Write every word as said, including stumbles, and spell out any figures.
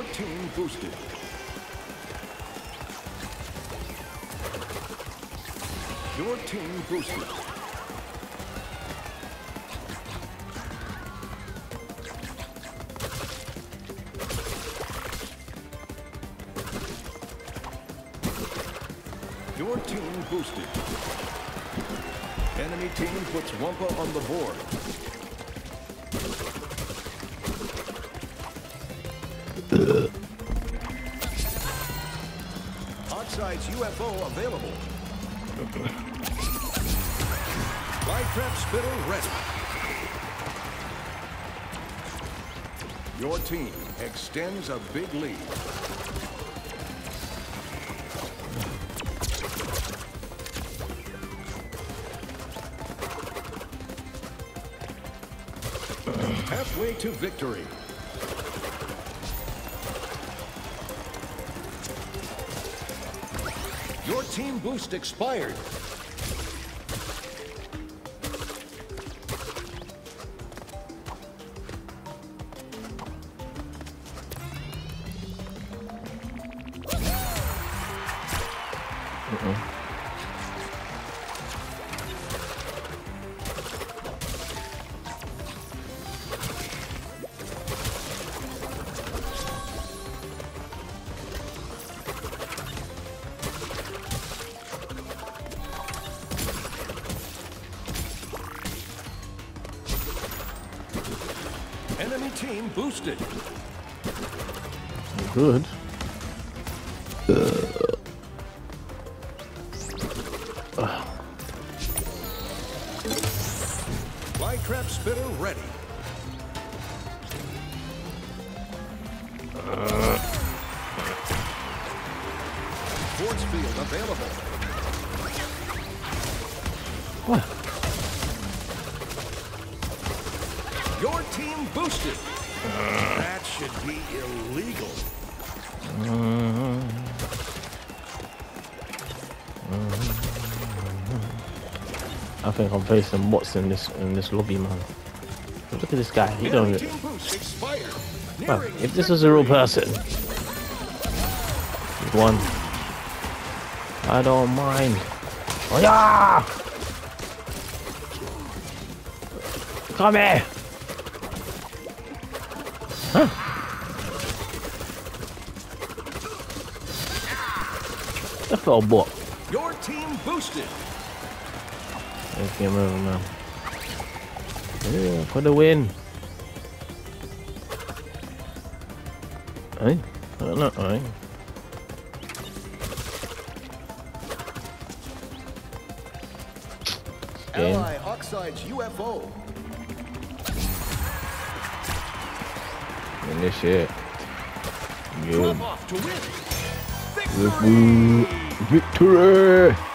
team boosted. Your team boosted. Your team boosted. Enemy team puts Wumpa on the board. Oxide's U F O available. Flytrap spitter ready. Your team extends a big lead. Halfway to victory. Your team boost expired. Uh-uh. Enemy team boosted. Good. Uh. Uh. Flytrap spitter ready. Uh. Force field available. What? Your team boosted. Uh. That should be illegal. Uh. I think I'm facing bots in this in this lobby, man. Look at this guy. He don't. Well, if this was a real person, one, I don't mind. Oh yeah! Come here! Huh? That felt a bot. Your team boosted. Let's get moving, man. Yeah, for the win. Hey, I don't know, hey. Ally Oxide's U F O. And this shit. Drop off to win. Victory! Victory!